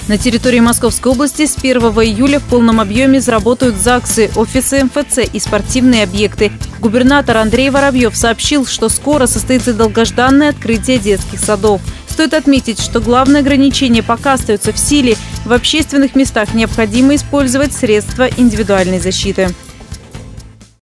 На территории Московской области с 1 июля в полном объеме заработают ЗАГСы, офисы МФЦ и спортивные объекты. Губернатор Андрей Воробьев сообщил, что скоро состоится долгожданное открытие детских садов. Стоит отметить, что главное ограничение пока остается в силе. В общественных местах необходимо использовать средства индивидуальной защиты.